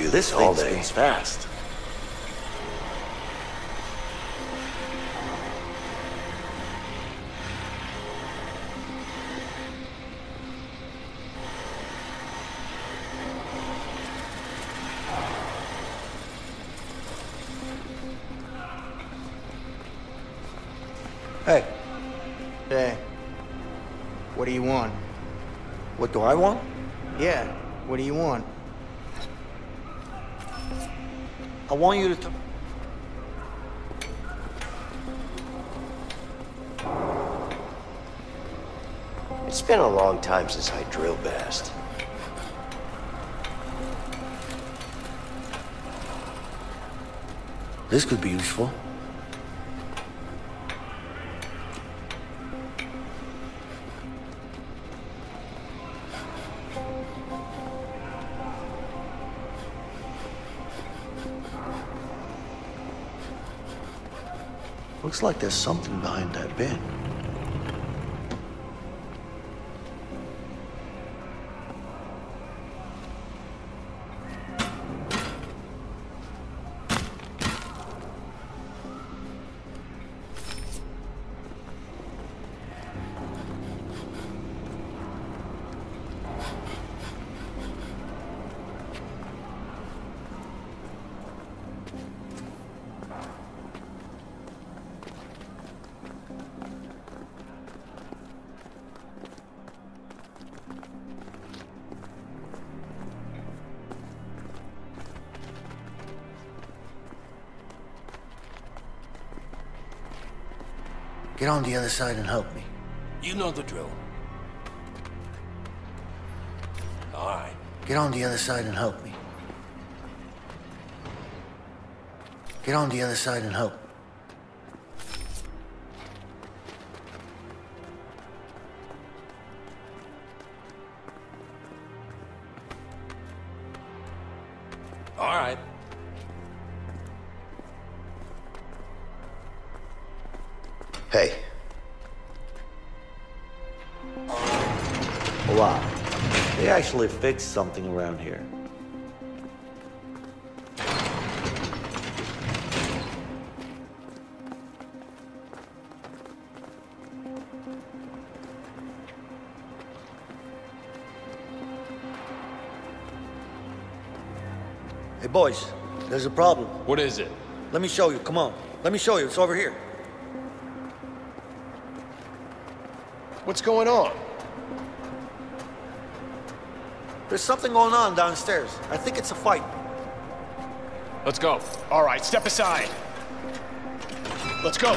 you This all thing day. spins fast. Hey, Hey, what do you want? what do I want? Yeah, what do you want? I want you to... It's been a long time since I drill bast. This could be useful. Looks like there's something behind that bin. Get on the other side and help me. You know the drill. All right. Get on the other side and help me. Get on the other side and help. All right. Hey, Wow. They actually fixed something around here. Hey boys, there's a problem. What is it? Let me show you, come on. Let me show you, it's over here. What's going on? There's something going on downstairs. I think it's a fight. Let's go. All right, step aside. Let's go.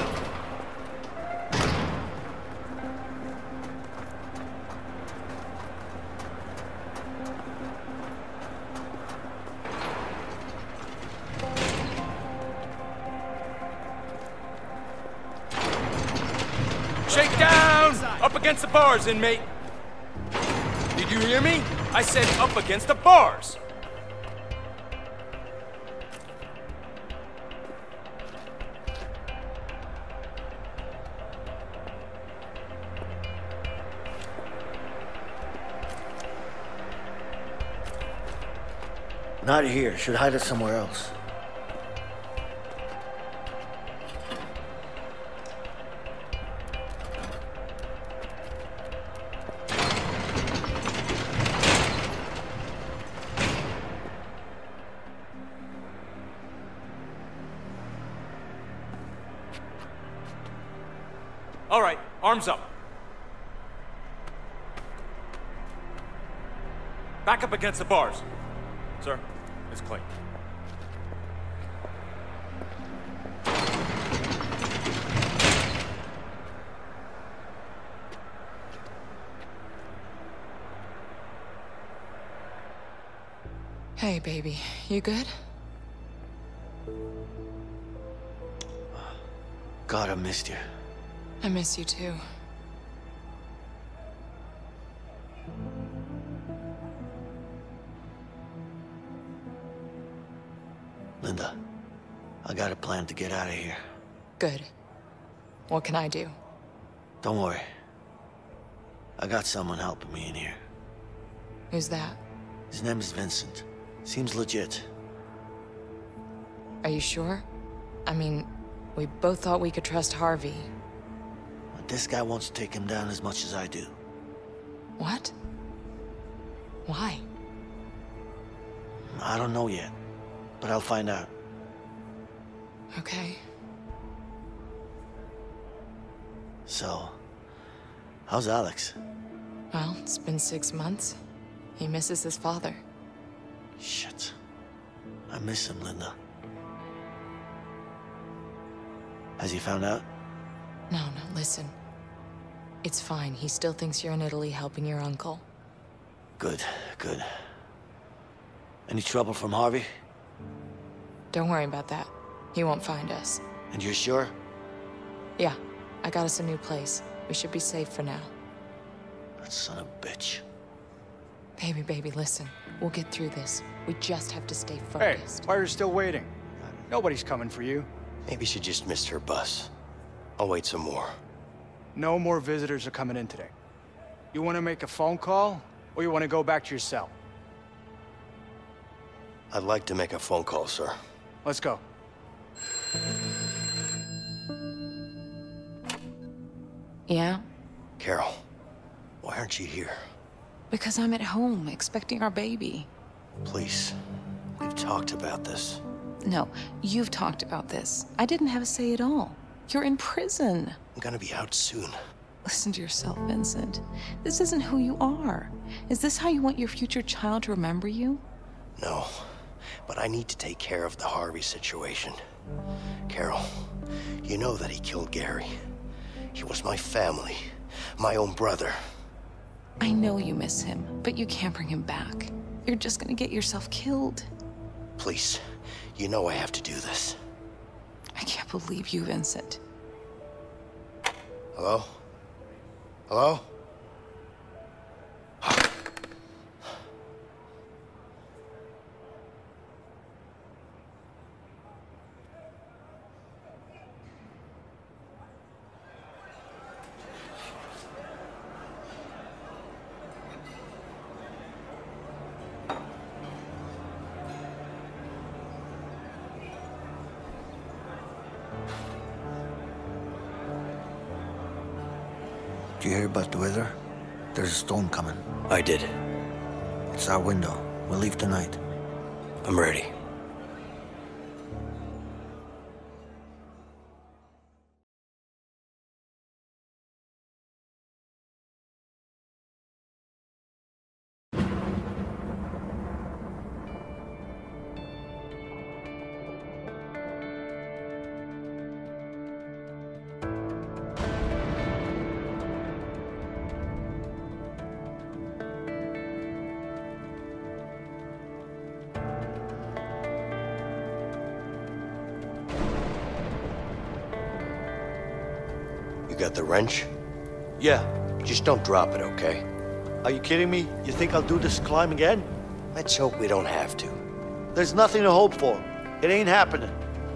Shake down! Up against the bars, inmate. Did you hear me? I said up against the bars. Not here, should hide it somewhere else. All right, arms up. Back up against the bars. Sir, it's clean. Hey, baby. You good? God, I missed you. I miss you too. Linda, I got a plan to get out of here. Good. What can I do? Don't worry. I got someone helping me in here. Who's that? His name is Vincent. Seems legit. Are you sure? I mean, we both thought we could trust Harvey. But this guy wants to take him down as much as I do. What? Why? I don't know yet, but I'll find out. Okay. So, how's Alex? Well, it's been 6 months. He misses his father. Shit. I miss him, Linda. Has he found out? No, listen. It's fine. He still thinks you're in Italy helping your uncle. Good, good. Any trouble from Harvey? Don't worry about that. He won't find us. And you're sure? Yeah, I got us a new place. We should be safe for now. That son of a bitch. Baby, listen. We'll get through this. We just have to stay Hey, focused. why are you still waiting? Nobody's coming for you. Maybe she just missed her bus. I'll wait some more. No more visitors are coming in today. You want to make a phone call, or you want to go back to your cell? I'd like to make a phone call, sir. Let's go. Yeah? Carol, why aren't you here? Because I'm at home, expecting our baby. Please, we've talked about this. No, you've talked about this. I didn't have a say at all. You're in prison. I'm gonna be out soon. Listen to yourself, Vincent. This isn't who you are. Is this how you want your future child to remember you? No, but I need to take care of the Harvey situation. Carol, you know that he killed Gary. He was my family, my own brother. I know you miss him, but you can't bring him back. You're just gonna get yourself killed. Please, you know I have to do this. I can't believe you, Vincent. Hello? Hello? Do you hear about the weather? There's a storm coming. I did. It's our window. We'll leave tonight. I'm ready. You got the wrench? Yeah. Just don't drop it, okay? Are you kidding me? You think I'll do this climb again? Let's hope we don't have to. There's nothing to hope for. It ain't happening.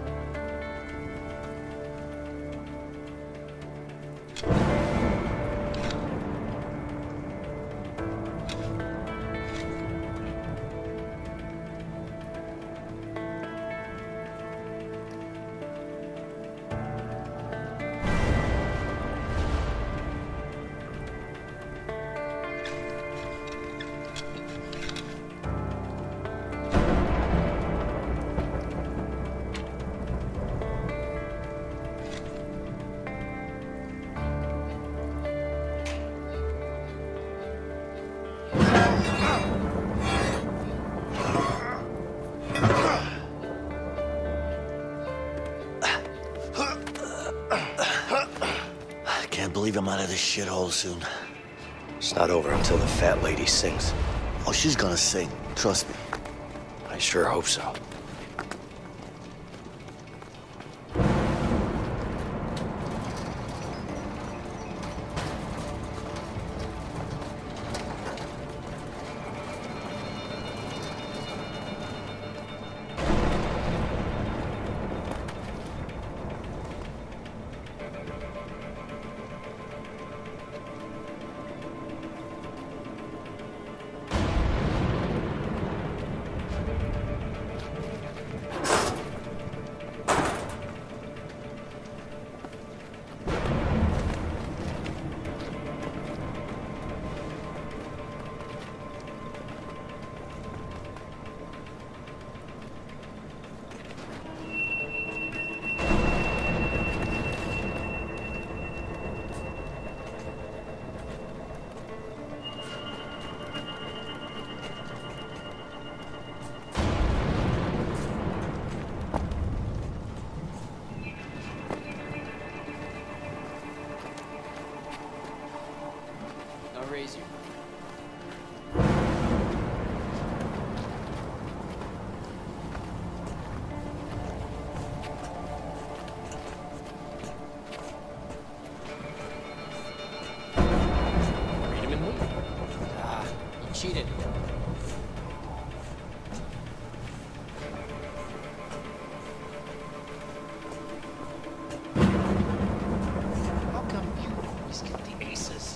I can't believe I'm out of this shithole soon. It's not over until the fat lady sings. Oh, she's gonna sing. Trust me. I sure hope so. crazier. Read him and win. Ah, you cheated. How come you always get the aces?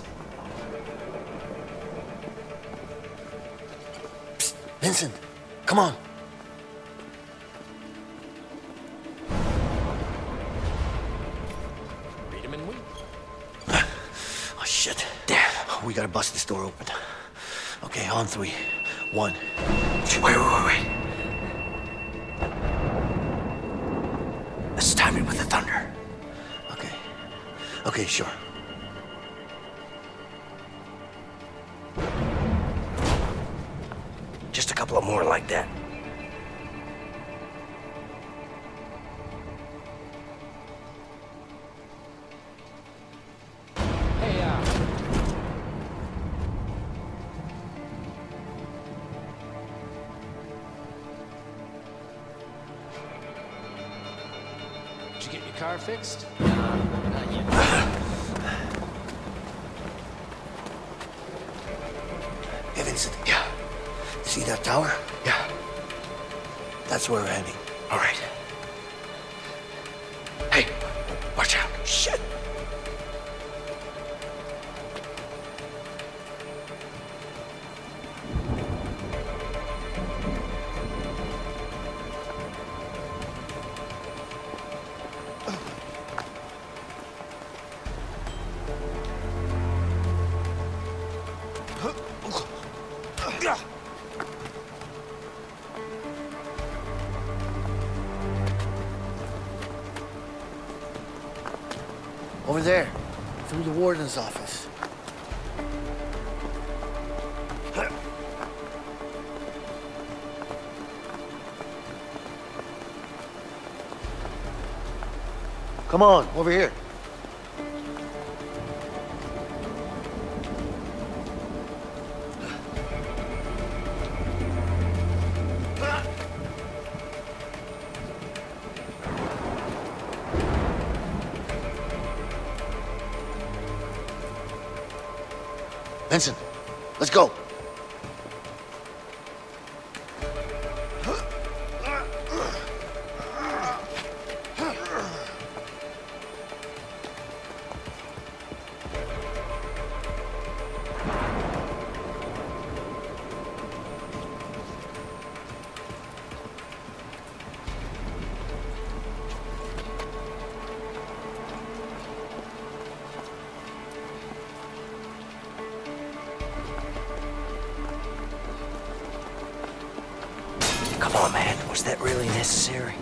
Psst, Vincent, come on. Read him and win. Oh, shit. Damn. We gotta bust this door open. Okay, on three. 1, 2. Wait. Let's time it with the thunder. Okay, sure. Just a couple of more like that. Hey, did you get your car fixed? Not yet. Hey, Vincent. Yeah. You see that tower? Yeah. That's where we're heading. All right. Hey, watch out. Shit. Over there, through the warden's office. Come on, over here. Vincent, let's go. Come on, man. Was that really necessary?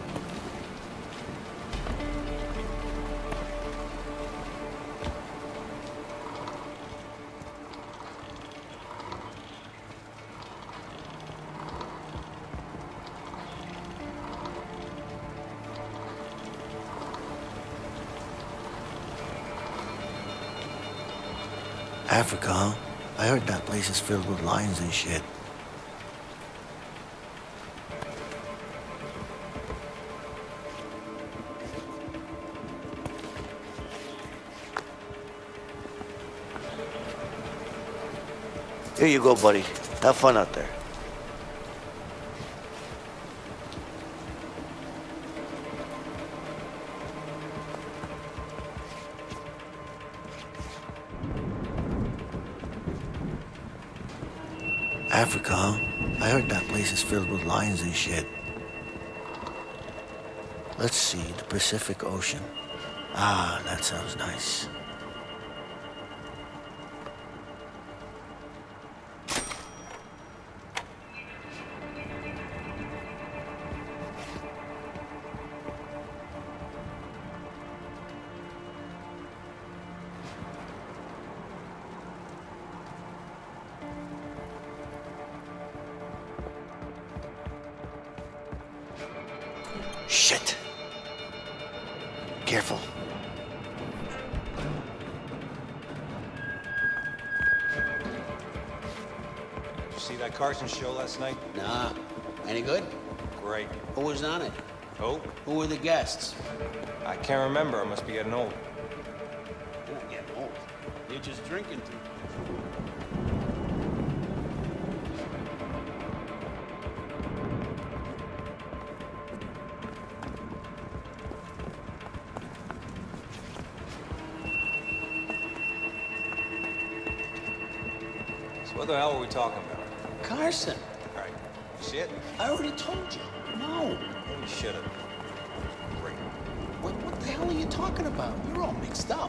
Africa, huh? I heard that place is filled with lions and shit. Here you go, buddy. Have fun out there. Africa, huh? I heard that place is filled with lions and shit. Let's see, the Pacific Ocean. Ah, that sounds nice. Shit. Careful. See that Carson show last night? Nah. Any good? Great. Who was on it? Who? Who were the guests? I can't remember. I must be getting old. You're not getting old. You're just drinking too. So what the hell are we talking about? Carson, All right. You see it? I already told you. No. Well, you should have. Great. What the hell are you talking about? You're all mixed up.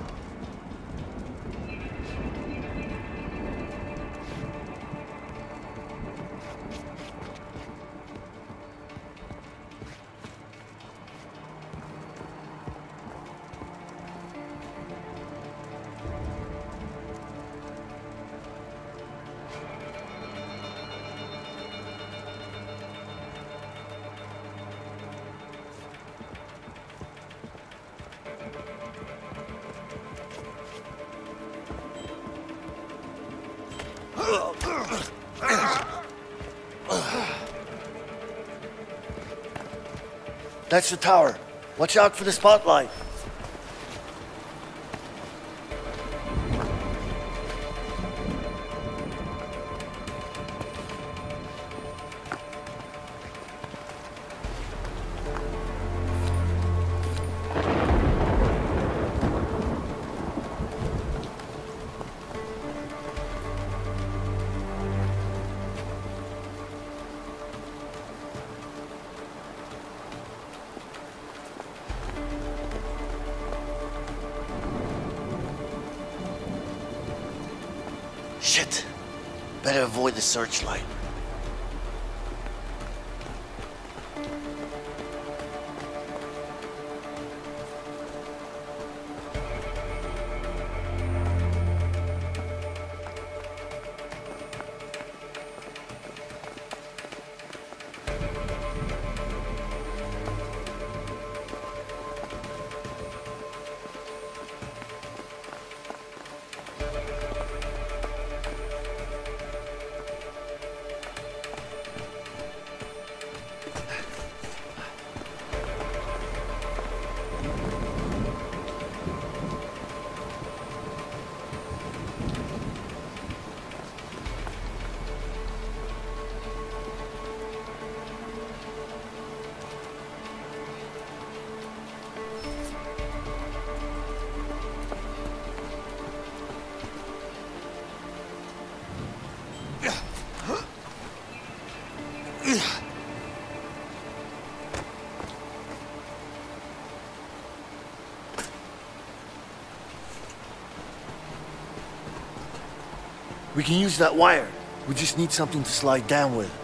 That's the tower. Watch out for the spotlight. Shit. Better avoid the searchlight. We can use that wire. We just need something to slide down with.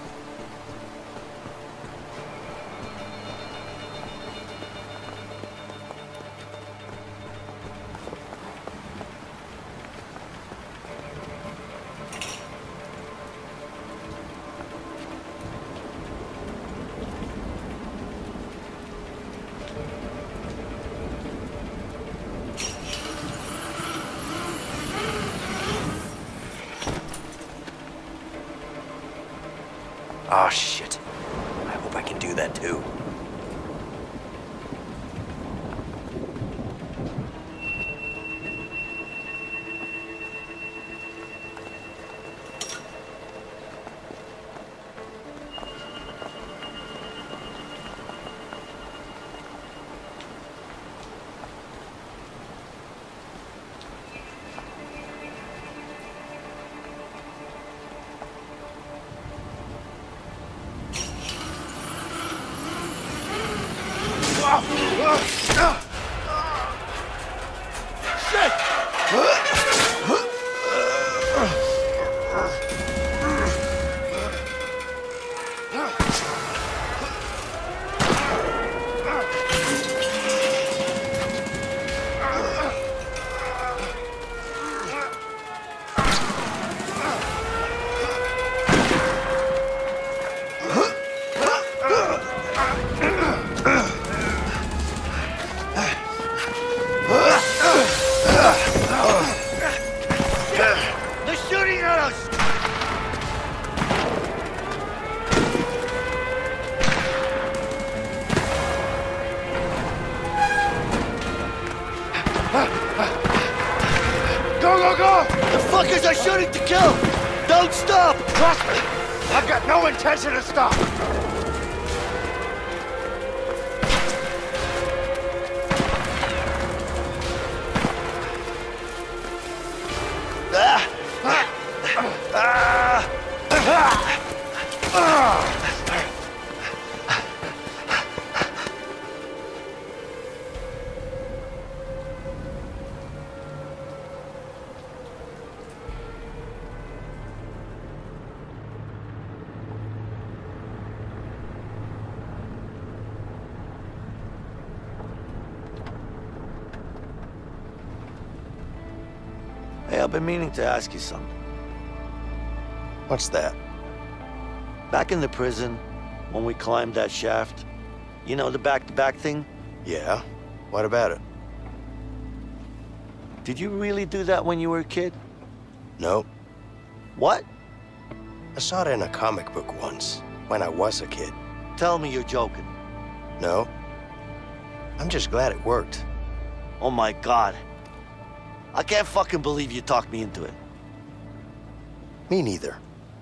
Ah, shit. I hope I can do that too. Go, go, go! The fuckers are shooting to kill! Don't stop! Trust me, I've got no intention to stop. Hey, I've been meaning to ask you something. What's that? Back in the prison, when we climbed that shaft, you know, the back-to-back thing? Yeah? What about it? Did you really do that when you were a kid? No. What? I saw it in a comic book once, when I was a kid. Tell me you're joking. No. I'm just glad it worked. Oh my God. I can't fucking believe you talked me into it. Me neither.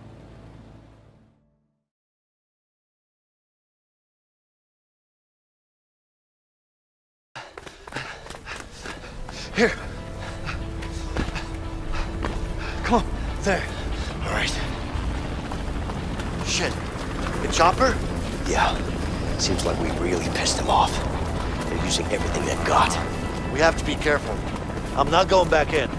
Here. Come on. There. All right. Shit. The chopper? Yeah. Seems like we really pissed them off. They're using everything they've got. We have to be careful. I'm not going back in.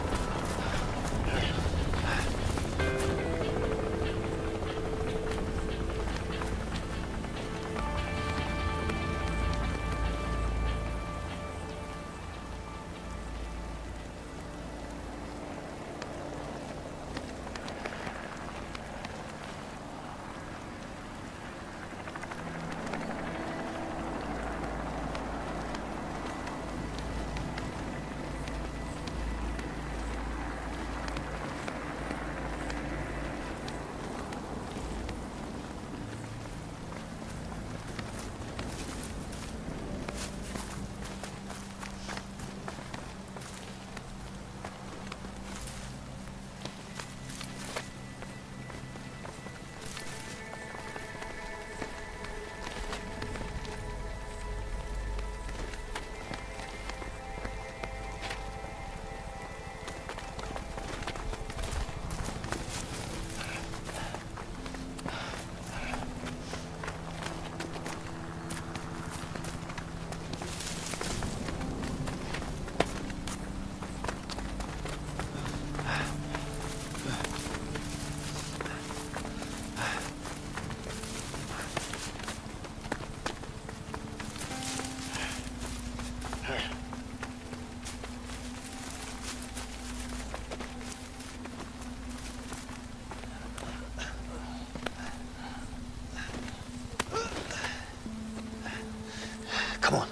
Come on.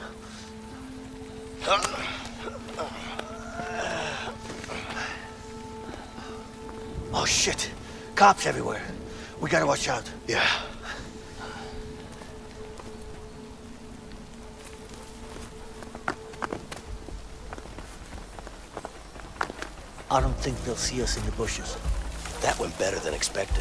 Oh, shit. Cops everywhere. We gotta watch out. Yeah. I don't think they'll see us in the bushes. That went better than expected.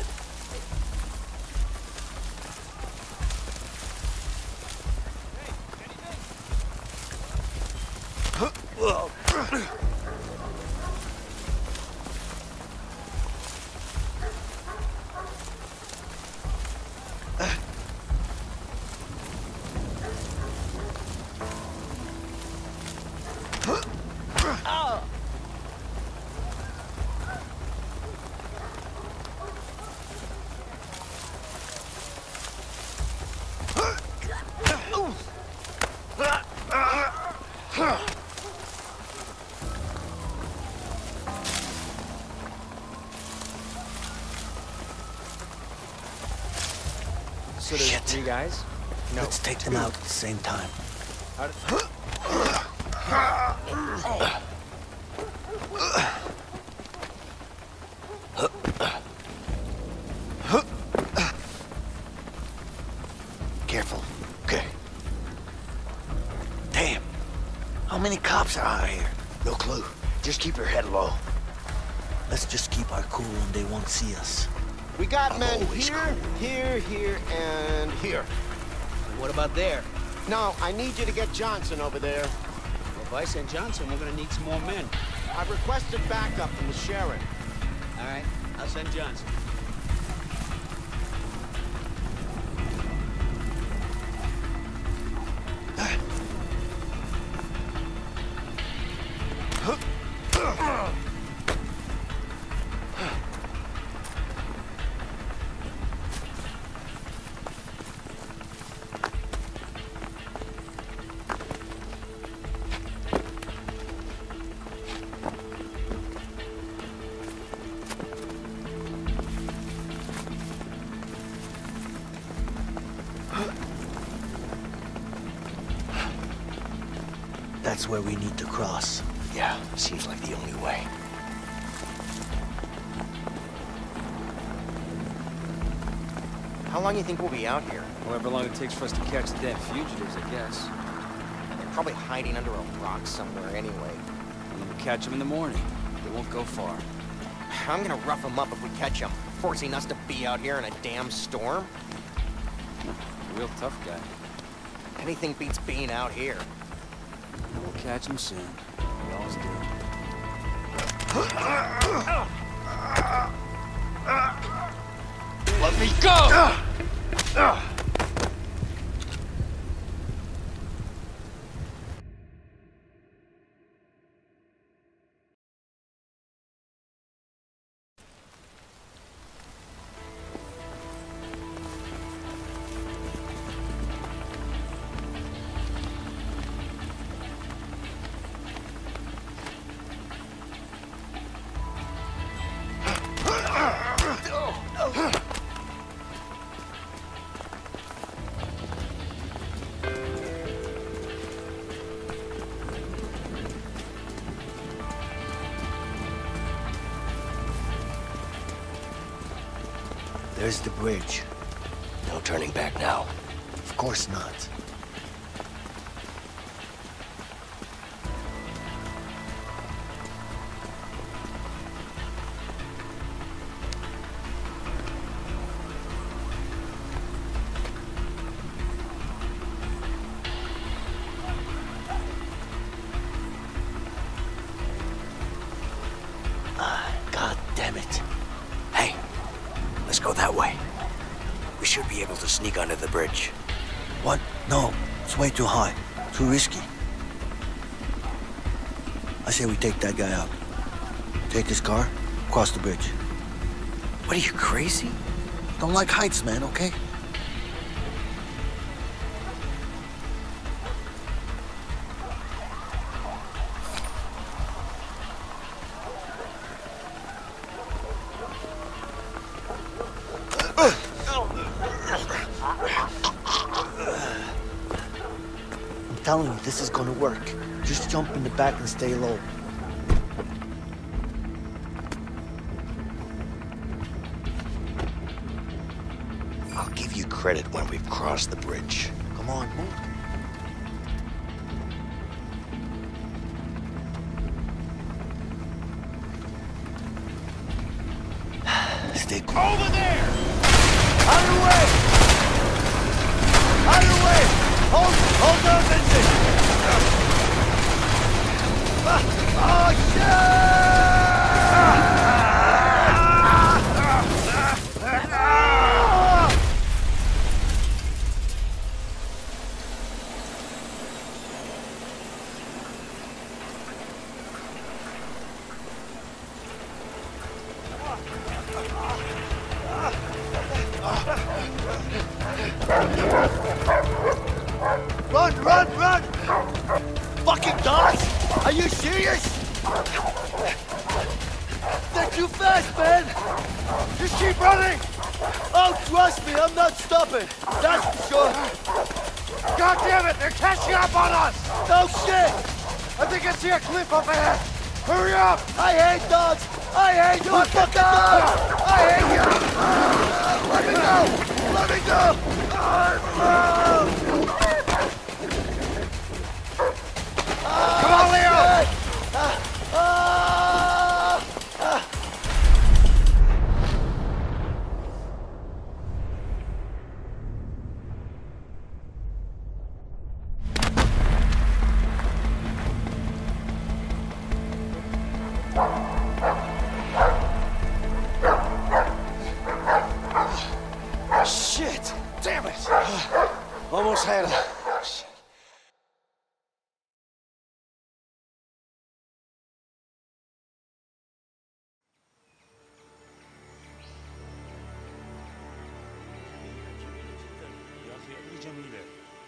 So there's Shit. 3 guys? No. Let's take them out at the same time. How did... Careful. Okay. Damn. How many cops are out here? No clue. Just keep your head low. Let's just keep our cool and they won't see us. We got I'm men always here, cool. here, and here. What about there? No, I need you to get Johnson over there. Well, if I send Johnson, we're gonna need some more men. I requested backup from the sheriff. All right, I'll send Johnson. That's where we need to cross. Yeah, seems like the only way. How long do you think we'll be out here? However long it takes for us to catch the damn fugitives, I guess. And they're probably hiding under a rock somewhere anyway. And we'll catch them in the morning. They won't go far. I'm gonna rough them up if we catch them, forcing us to be out here in a damn storm. Real tough guy. Anything beats being out here. We'll catch him soon. We always do. Let me go! There's the bridge. No turning back now. Of course not. God damn it. Hey, let's go that way. We should be able to sneak under the bridge. What? No, it's way too high. Too risky. I say we take that guy out. Take his car, cross the bridge. What are you, crazy? Don't like heights, man, okay? I'm telling you, this is gonna work. Just jump in the back and stay low. I'll give you credit when we've crossed the bridge. Come on, move. Stay cool. Over there! Out of the way! Out of the way! Hold on, Vincent! Oh, shit! Run! Fucking dogs! Are you serious? They're too fast, man! Just keep running! Oh, trust me, I'm not stopping. That's for sure. God damn it, they're catching up on us! No shit! I think I see a cliff up ahead. Hurry up! I hate dogs! I hate you fucking dogs! I hate you! Let me go! Let me go! Come on!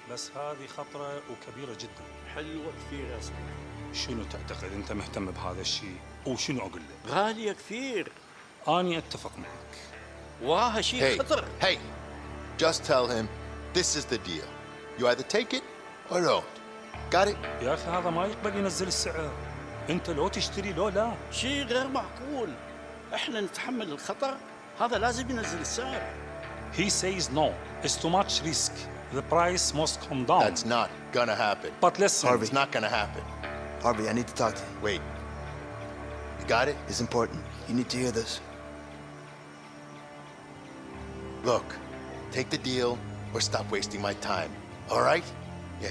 بس هذه خطرة وكبيرة جدا. حلوة كثير يا صاحبي. شنو تعتقد أنت مهتم بهذا الشيء وشنو أقول لك؟ غالية كثير. أني أتفق معك. وها شيء خطر. Hey, just tell him this is the deal. You either take it or don't. Got it? يا أخي هذا ما يقبل ينزل السعر. أنت لو تشتري لو لا. شيء غير معقول. إحنا نتحمل الخطر. هذا لازم ينزل السعر. He says no. It's too much risk. The price must come down. That's not gonna happen. But listen. Harvey, it's not gonna happen. Harvey, I need to talk to you. Wait. You got it? It's important. You need to hear this. Look, take the deal or stop wasting my time. All right? Yeah.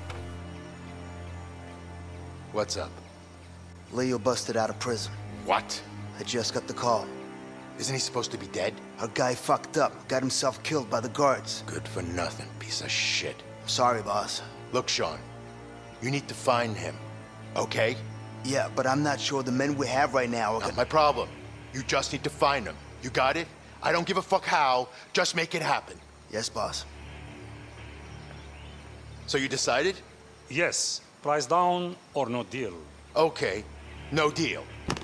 What's up? Leo busted out of prison. What? I just got the call. Isn't he supposed to be dead? Our guy fucked up, got himself killed by the guards. Good for nothing, piece of shit. I'm sorry, boss. Look, Sean, you need to find him, okay? Yeah, but I'm not sure the men we have right now are Not my problem. You just need to find him. You got it? I don't give a fuck how, just make it happen. Yes, boss. So you decided? Yes. Price down or no deal. Okay, no deal.